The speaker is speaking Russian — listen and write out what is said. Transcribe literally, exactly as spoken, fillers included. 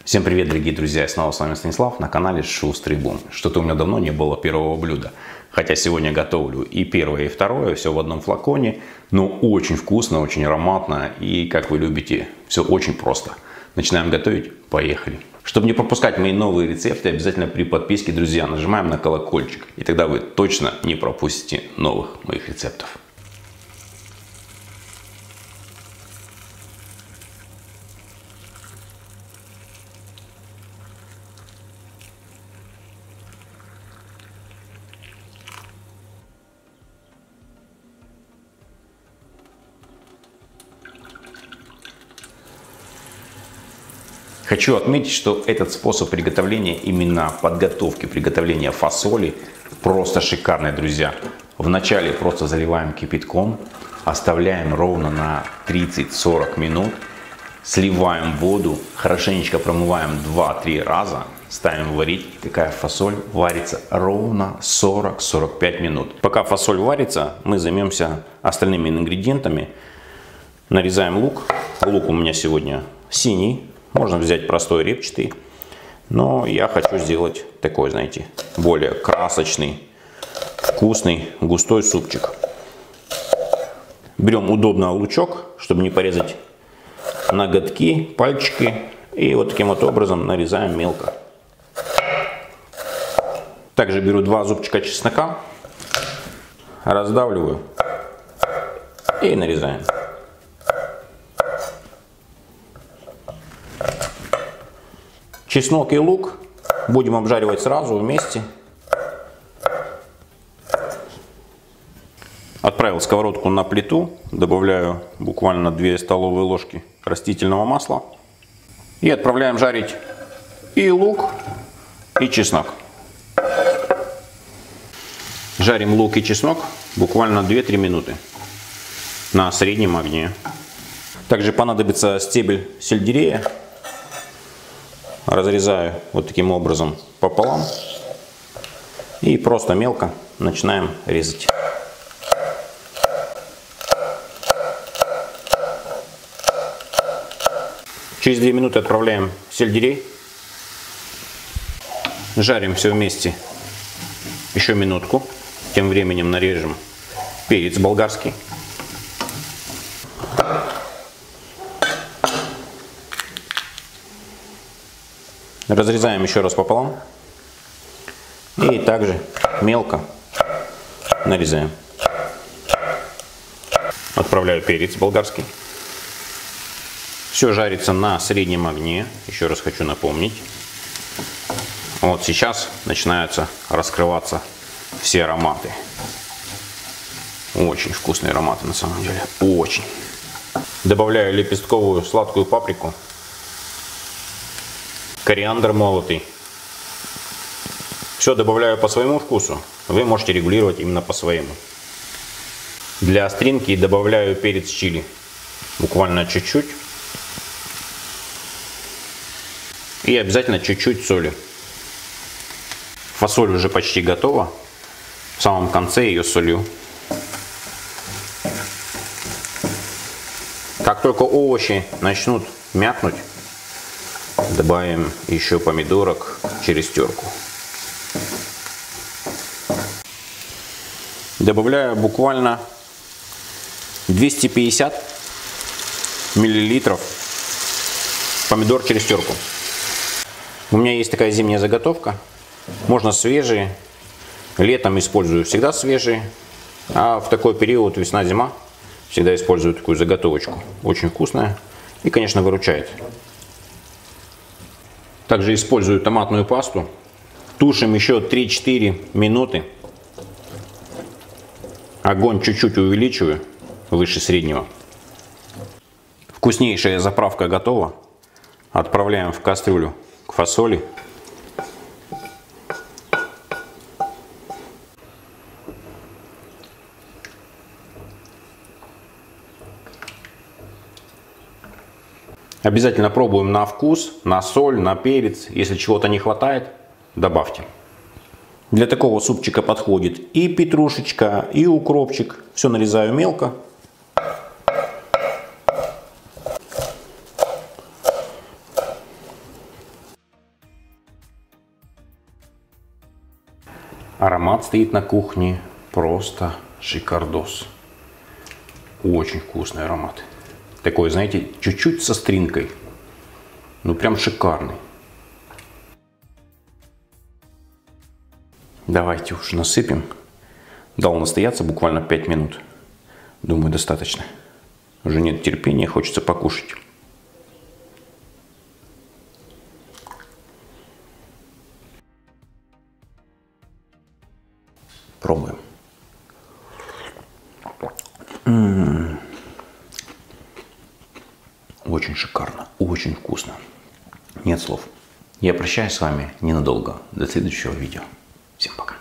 Всем привет, дорогие друзья, и снова с вами Станислав на канале Шустрый Бум. Что-то у меня давно не было первого блюда. Хотя сегодня готовлю и первое, и второе, все в одном флаконе. Но очень вкусно, очень ароматно и, как вы любите, все очень просто. Начинаем готовить? Поехали! Чтобы не пропускать мои новые рецепты, обязательно при подписке, друзья, нажимаем на колокольчик. И тогда вы точно не пропустите новых моих рецептов. Хочу отметить, что этот способ приготовления, именно подготовки приготовления фасоли, просто шикарный, друзья. Вначале просто заливаем кипятком, оставляем ровно на тридцать-сорок минут, сливаем воду, хорошенечко промываем два-три раза, ставим варить. Такая фасоль варится ровно сорок-сорок пять минут. Пока фасоль варится, мы займемся остальными ингредиентами. Нарезаем лук. Лук у меня сегодня синий. Можно взять простой репчатый, но я хочу сделать такой, знаете, более красочный, вкусный, густой супчик. Берем удобно лучок, чтобы не порезать ноготки, пальчики, и вот таким вот образом нарезаем мелко. Также беру два зубчика чеснока, раздавливаю и нарезаем. Чеснок и лук будем обжаривать сразу вместе. Отправил сковородку на плиту, добавляю буквально две столовые ложки растительного масла. И отправляем жарить и лук, и чеснок. Жарим лук и чеснок буквально две-три минуты на среднем огне. Также понадобится стебель сельдерея. Разрезаю вот таким образом пополам и просто мелко начинаем резать. Через две минуты отправляем сельдерей. Жарим все вместе еще минутку. Тем временем нарежем перец болгарский. Разрезаем еще раз пополам и также мелко нарезаем. Отправляю перец болгарский. Все жарится на среднем огне. Еще раз хочу напомнить. Вот сейчас начинаются раскрываться все ароматы. Очень вкусные ароматы на самом деле. Очень. Добавляю лепестковую сладкую паприку. Кориандр молотый. Все добавляю по своему вкусу. Вы можете регулировать именно по своему. Для остринки добавляю перец чили. Буквально чуть-чуть. И обязательно чуть-чуть соли. Фасоль уже почти готова. В самом конце ее солю. Как только овощи начнут мякнуть, добавим еще помидорок через терку. Добавляю буквально двести пятьдесят миллилитров помидор через терку. У меня есть такая зимняя заготовка. Можно свежие. Летом использую всегда свежие. А в такой период весна-зима всегда использую такую заготовочку. Очень вкусная и, конечно, выручает. Также использую томатную пасту. Тушим еще три-четыре минуты. Огонь чуть-чуть увеличиваю, выше среднего. Вкуснейшая заправка готова. Отправляем в кастрюлю к фасоли. Обязательно пробуем на вкус, на соль, на перец. Если чего-то не хватает, добавьте. Для такого супчика подходит и петрушечка, и укропчик. Все нарезаю мелко. Аромат стоит на кухне просто шикардос. Очень вкусный аромат. Такой, знаете, чуть-чуть со стринкой. Ну прям шикарный. Давайте уж насыпем. Дал настояться буквально пять минут. Думаю, достаточно. Уже нет терпения, хочется покушать. Пробуем. М-м-м. Очень шикарно, очень вкусно. Нет слов. Я прощаюсь с вами ненадолго. До следующего видео. Всем пока.